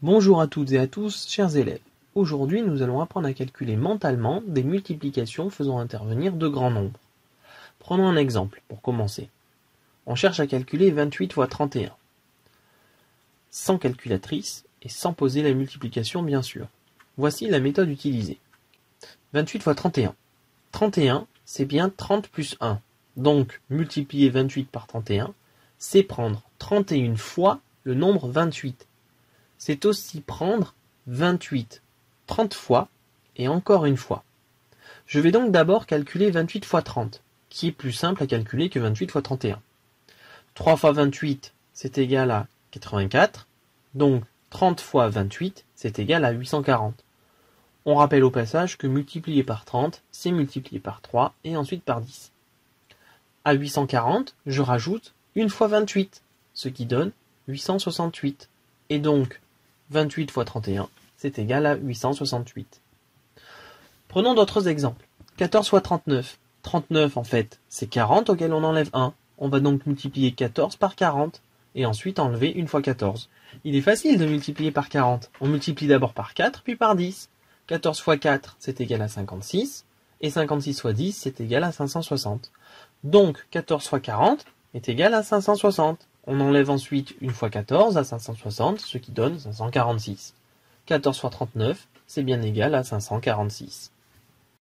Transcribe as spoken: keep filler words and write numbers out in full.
Bonjour à toutes et à tous, chers élèves. Aujourd'hui, nous allons apprendre à calculer mentalement des multiplications faisant intervenir de grands nombres. Prenons un exemple pour commencer. On cherche à calculer vingt-huit fois trente et un. Sans calculatrice et sans poser la multiplication bien sûr. Voici la méthode utilisée. vingt-huit fois trente et un. trente et un, c'est bien trente plus un. Donc, multiplier vingt-huit par trente et un, c'est prendre trente et une fois le nombre vingt-huit. C'est aussi prendre vingt-huit trente fois et encore une fois. Je vais donc d'abord calculer vingt-huit fois trente, qui est plus simple à calculer que vingt-huit fois trente et un. trois fois vingt-huit, c'est égal à quatre-vingt-quatre, donc trente fois vingt-huit, c'est égal à huit cent quarante. On rappelle au passage que multiplier par trente, c'est multiplier par trois et ensuite par dix. À huit cent quarante, je rajoute une fois vingt-huit, ce qui donne huit cent soixante-huit. Et donc, vingt-huit fois trente et un, c'est égal à huit cent soixante-huit. Prenons d'autres exemples. quatorze fois trente-neuf. trente-neuf, en fait, c'est quarante auquel on enlève un. On va donc multiplier quatorze par quarante, et ensuite enlever une fois quatorze. Il est facile de multiplier par quarante. On multiplie d'abord par quatre, puis par dix. quatorze fois quatre, c'est égal à cinquante-six, et cinquante-six fois dix, c'est égal à cinq cent soixante. Donc, quatorze fois quarante est égal à cinq cent soixante. On enlève ensuite une fois quatorze à cinq cent soixante, ce qui donne cinq cent quarante-six. quatorze fois trente-neuf, c'est bien égal à cinq cent quarante-six.